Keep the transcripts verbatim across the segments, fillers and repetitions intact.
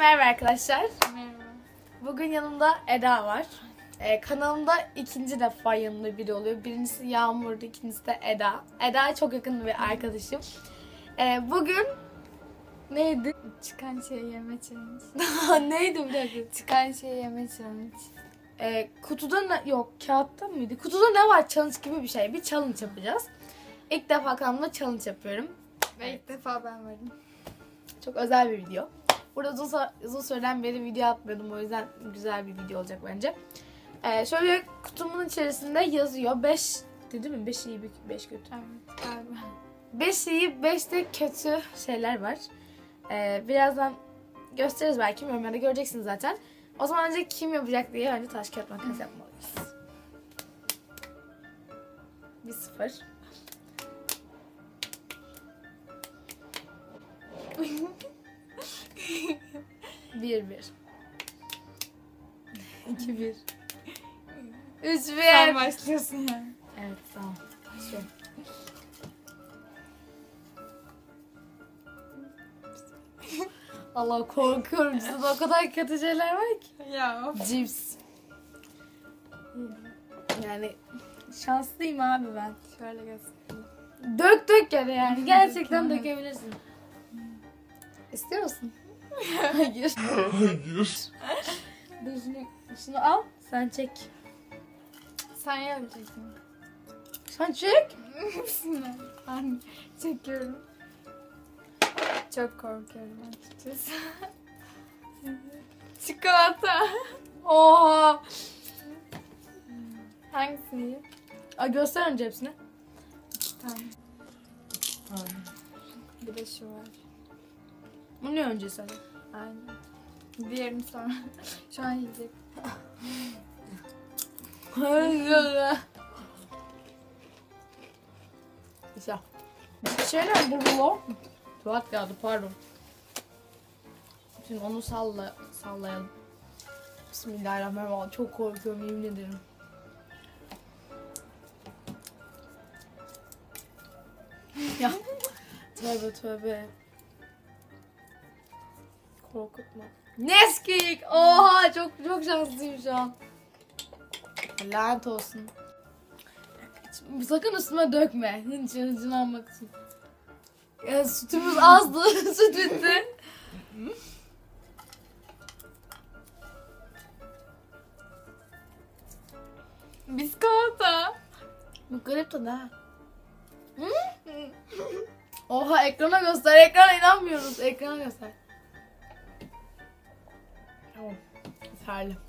Merhaba arkadaşlar. Merhaba. Bugün yanımda Eda var. Ee, kanalımda ikinci defa yanımda biri oluyor. Birincisi Yağmur'du, ikincisi de Eda. Eda çok yakın bir arkadaşım. Ee, bugün neydi? Çıkan şeyi yeme challenge. Neydi bir dakika? Çıkan şeyi yeme challenge. Ee, kutuda ne? Yok, kağıtta mıydı? Kutuda ne var? Challenge gibi bir şey. Bir challenge yapacağız. İlk defa kanalımda challenge yapıyorum. Ve ilk defa ben varım. Çok özel bir video. Burada uzun, uzun süreden beri video atmıyordum. O yüzden güzel bir video olacak bence. Ee, şöyle kutumun içerisinde yazıyor. beş dedi mi? beş iyi, beş kötü. Evet galiba. beş iyi, beş de kötü şeyler var. Ee, birazdan gösteririz belki. Yorumlarda göreceksiniz zaten. O zaman önce kim yapacak diye önce taş kağıt makas yapmalıyız. Bir sıfır. Bir bir. İki bir. Üç bir. Sen başlıyorsun yani. Evet, tamam. Şu. Allah, korkuyorum. Sizde o kadar kötü şeyler var ki. Ya. Cips. Yani şanslıyım abi ben. Şöyle göstereyim. Dök dök yani yani. Gerçekten dökebilirsin. İstiyor musun? Hayır. Hayır. Dur şunu, şunu al. Sen çek. Sen yapacaksın. Sen çek. Bismillah. Ben çekiyorum. Çok korkuyorum açıkçası. Çikolata. Oha. Hangisini yiyeyim? Ay, göster önce hepsini. Tamam. Bir de şu var. Bu ne önce sen? Aynen. Diğerini sonra. Şu an yiyecek. Güzel. Şeyler bu rulo. Tuvalet kağıdı, pardon. Şimdi onu salla, sallayalım. Bismillahirrahmanirrahim. Çok korkuyorum, yemin ederim. Ya. Tövbe tövbe. Korkutma. Nesquik. Oha, çok çok şanslıyım şu an. Lanet olsun. Sakın üstüme dökme. Hıncını hıncını almak için. Ya, sütümüz azdı. Süt bitti. Biskolata. Bu garip tadı ha. Oha, ekrana göster. Ekrana inanmıyoruz. Ekrana göster. Tamam. Yeterli.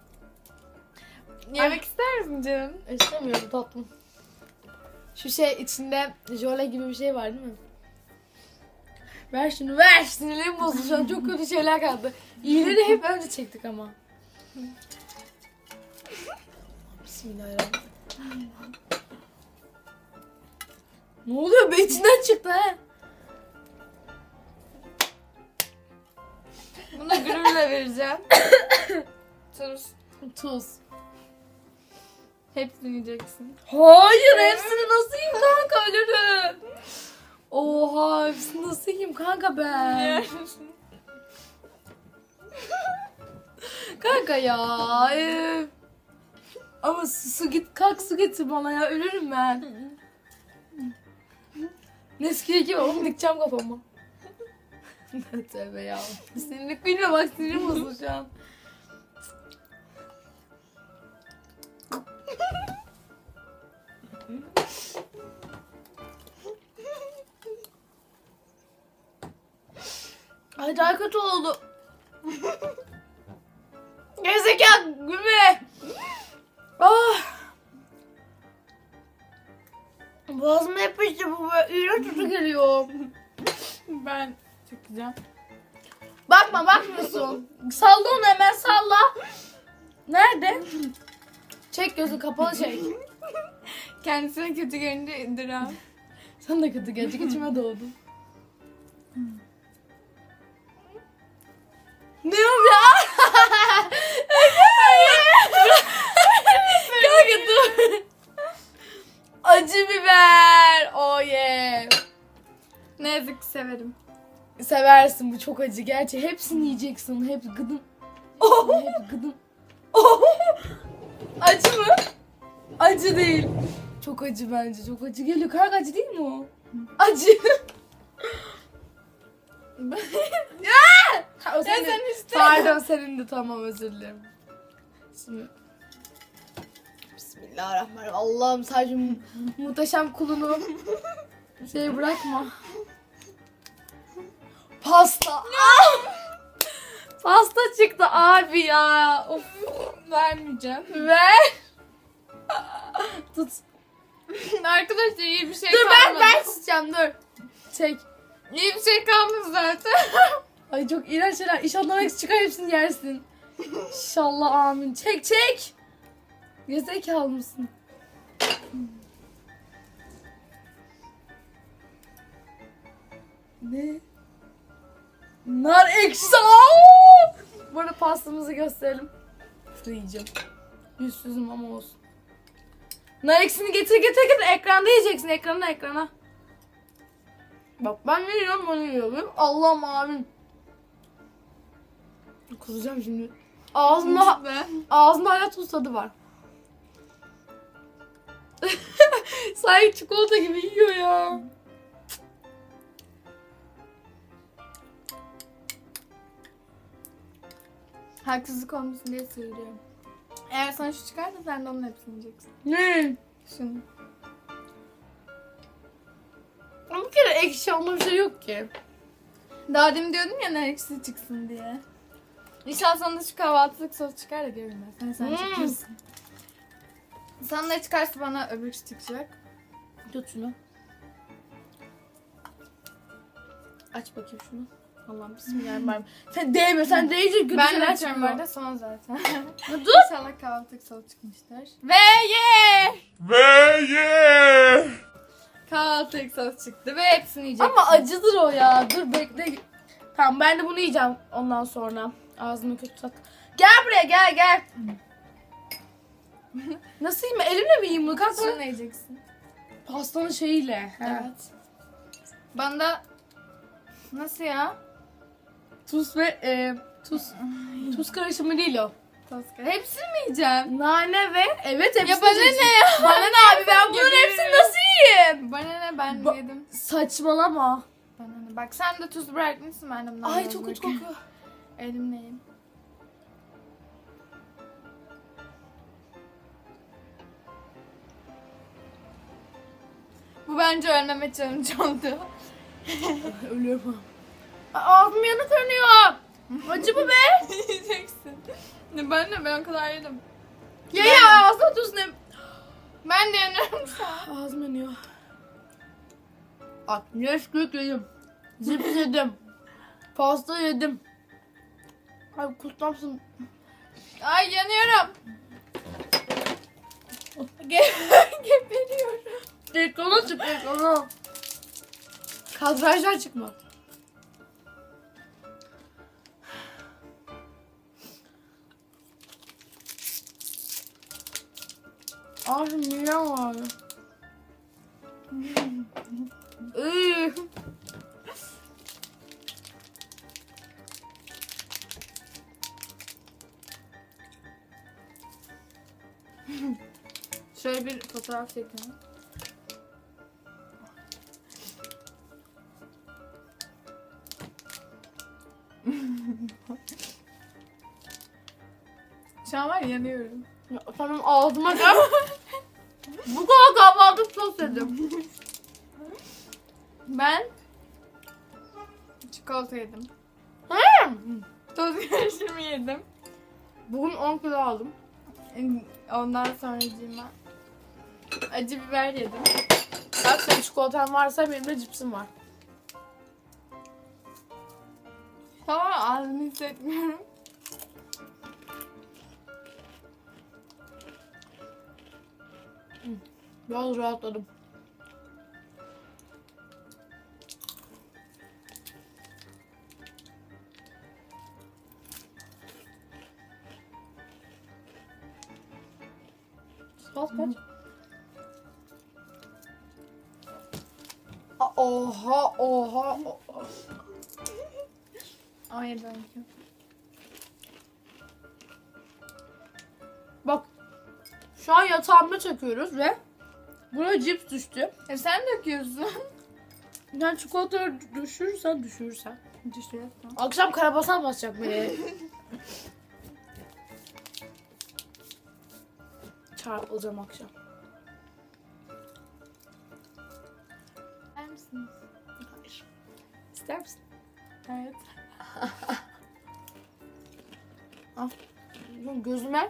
Yemek ister misin canım? İstemiyorum tatlım. Şu şey içinde jöle gibi bir şey var değil mi? Ver şunu, ver. Sinirlerim bozuldu şu an. Çok kötü şeyler kaldı. İyileri hep önce çektik ama. Bismillahirrahmanirrahim. Ne oluyor be, içinden çıktı ha. Buna gururla vereceğim. Tuz. Tuz. Hepsini yiyeceksin. Hayır, hepsini nasıl yiyeyim kanka, ölürüm. Oha, hepsini nasıl yiyeyim kanka ben? Kanka ya. Ev. Ama su, su git, kalk su getir bana ya, ölürüm ben. Neskiye gibi oğlum, dikeceğim kafamı. Tövbe ya. Sinirlik bilme bak, sinirim bozuldu şu an. Ay, daha kötü oldu. Gerizekalı gülme. Ah. Boğazıma yapıştı bu, böyle iğrenç tutu geliyor. Ben çekeceğim. Bakma, bakmıyorsun. Salla onu, hemen salla. Nerede? Çek, gözü kapalı çek. Kendisine kötü görünce indir al. Sen de kötü gelecek, içime doğdu. Ne o ya? Kanka dur. Acı biber. Oh yeah. Ne yazık ki severim. seversin, bu çok acı gerçi. Hepsini yiyeceksin. Hep gıdım. Hep gıdım. Acı mı? Acı değil. Çok acı bence. Çok acı geliyor. Kanka acı değil mi o? Acı. Ya! Ha, o senin. sen işte. Pardon, senin de, tamam, özür dilerim. Şimdi. Bismillahirrahmanirrahim. Allah'ım sadece mu- muhteşem kulunu şey bırakma. Pasta. Pasta çıktı abi ya. Of. Vermeyeceğim. Ver. Tut. Arkadaşlar iyi bir şey Dur, ben kalmadı. ben tutacağım, dur. Çek. İyi bir şey kalmadı zaten. Ay çok iğrenç şeyler. İnşallah hepsi çıkar, hepsini yersin. İnşallah, amin. Çek çek. Gezekalı mısın? Ne? Nar ekşisi. Aa! Bu arada pastamızı gösterelim. Şurada yiyeceğim. Yüzsüzüm ama olsun. Nar ekşisini getir getir getir. Ekranda yiyeceksin. Ekrana ekrana. Bak ben ne yiyorum, onu yiyorum. Allah'ım, amin. Kusacağım şimdi. Ağzımda, Ben. ağzımda hala tuz tadı var. Sanki çikolata gibi yiyor ya. Haksızlık olmasın diye söylüyorum. Eğer sana şu çıkarsa sen de onun hepsini yiyeceksin. Ne? Şunu. Ama bir kere ekşi olma bir şey yok ki. Daha demin diyordum ya ne eksi çıksın diye. İnşallah sana da şu kahvaltılık sos çıkar da görünmez. Hani sen Hmm. çıkıyorsun. Sana ne çıkarsa bana öbür çıkacak. Tut şunu. Aç bakayım şunu. Allah'ım bismillahirrahmanirrahim. Sen değme, sen değince kötü Ben de şeyler açıyorum bu çıkıyor. arada son zaten. Dur. İnşallah kahvaltılık sos çıkmıştır. Ve ye! Ve ye! Kahvaltılık sos çıktı ve hepsini yiyeceksin. Ama acıdır o ya. Dur bekle. Tamam, ben de bunu yiyeceğim ondan sonra. Ağzımı kötü tat. Gel buraya, gel gel. Nasıl yiyeyim? Elimle mi yiyeyim bunu? Kalk Şunu bunu. yiyeceksin. Pastanın şeyiyle. He. Evet. Bana da nasıl ya? Tuz ve e, tuz. Tuz karışımı değil o. Toska. Hepsini mi yiyeceğim? Nane ve evet hepsini Ya bana yiyeceksin. ne ya? Bana ne abi, ben bunun Geberiyorum. hepsini nasıl yiyeyim? Bana ne ben Ba- yedim. Saçmalama. Bana ne? Bak sen de tuz bırakmışsın ben de bundan Ay biraz çok kötü bırakayım. kokuyor. Elimle yiyeyim. Bu bence ölmeme challenge oldu. Ölüyorum. Ağzım yanık yanıyor. Acı mı be? Yiyeceksin. Ne ben de ben o kadar yedim. Ya ya ağzına tuz ne? Ben de yanıyorum şu an. Ağzım yanıyor. Bak Nesquik yedim. Cips yedim. Pasta yedim. Ay kutlarsın. Ay yanıyorum. Ge- Geberiyorum. Ekrana çık, ekrana. Kadrajdan çıkma. Abi midem var. Iy. Şöyle bir fotoğraf çekelim. Şu an var ya, yanıyorum. Ya, tamam ağzıma gel. Bu kadar kahvaltı sos yedim. Ben çikolata yedim. Hmm. Toz karışımı yedim. Bugün on kilo aldım. Ondan sonra ben acı biber yedim. Bak senin çikolatan varsa benim de cipsim var. Tamam, ağzımı hissetmiyorum. Biraz rahatladım. Saat kaç? Aa, Oha oha oha. on yedi on iki. Bak. Şu an yatağımda çekiyoruz ve buraya cips düştü. E sen döküyorsun. Yani çikolataları düşürürsen düşürürsen. Düşüyorsun. Akşam karabasan basacak beni. Çarpılacağım akşam. İster misiniz? Hayır. İster misin? Evet. Al. Gözüme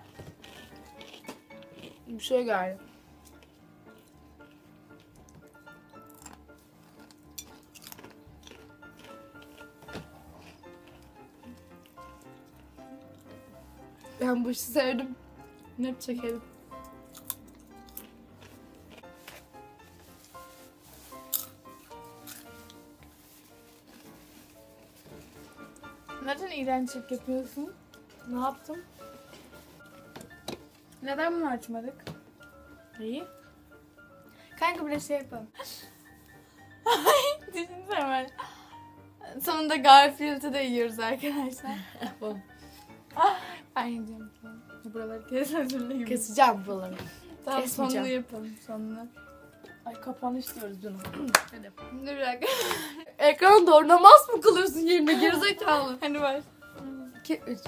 bir şey geldi. Ben bu işi sevdim. Net çekelim. Neden iğrençlik yapıyorsun? Ne yaptım? Neden bunu açmadık? İyi. Kanka bir de şey yapalım. Ay düşünsene ben. Sonunda Garfield'ı da yiyoruz arkadaşlar. Yapalım. Ben yiyeceğim falan. Buraları kes özür dilerim. Keseceğim buraları. Tamam kesmeyeceğim. sonunu yapalım sonunu. Ay kapanış diyoruz canım. Hadi. Dur bir dakika. Ekranı doğru namaz mı kılıyorsun yerine gerizekalı? Hadi var. İki, üç.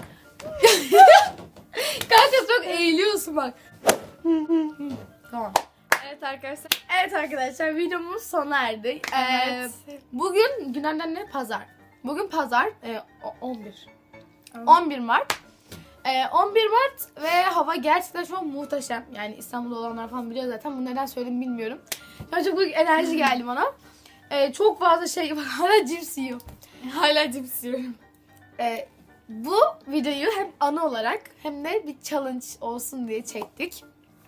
Kanka çok eğiliyorsun bak. Tamam. Evet arkadaşlar. Evet arkadaşlar videomuz sona erdi. Evet. Ee, bugün günlerden ne? Pazar. Bugün pazar. Ee, o- on bir. Evet. on bir Mart. Ee, on bir Mart ve hava gerçekten şu an muhteşem. Yani İstanbul'da olanlar falan biliyor zaten. Bu neden söyledim bilmiyorum. Ya çok büyük enerji geldi bana. Ee, çok fazla şey var. Hala cips yiyor. Hala cips yiyorum. Ee, bu videoyu hem anı olarak hem de bir challenge olsun diye çektik.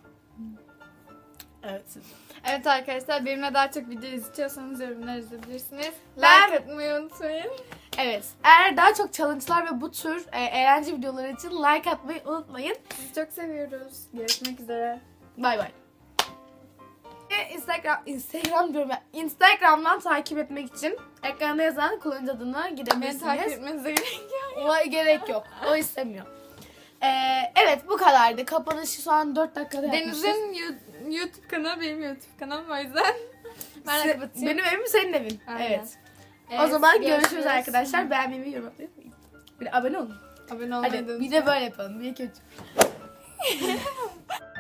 Evet. Evet arkadaşlar benimle daha çok video izliyorsanız yorumlar yazabilirsiniz. Ben- Like atmayı unutmayın. Evet. Eğer daha çok challenge'lar ve bu tür e, eğlence videoları için like atmayı unutmayın. Sizi çok seviyoruz. Görüşmek üzere. Bay bay. Ve Instagram, Instagram diyorum ya. Instagram'dan takip etmek için ekranda yazan kullanıcı adına Beni gidebilirsiniz. takip etmenize gerek yok. Ona gerek yok. O istemiyor. Ee, evet bu kadardı. Kapanışı şu an dört dakikada yapmışız. Deniz'in Yu- YouTube kanalı benim YouTube kanalım o yüzden. Ben de Se- kapatayım. Benim evim senin evin. Aynen. Evet. O Evet, zaman görüşürüz arkadaşlar. Beğenmeyi ve yorum atmayı unutmayın. Bir de abone olun. Abone olmayı da Hadi bir de böyle yapalım. Bir iki üç.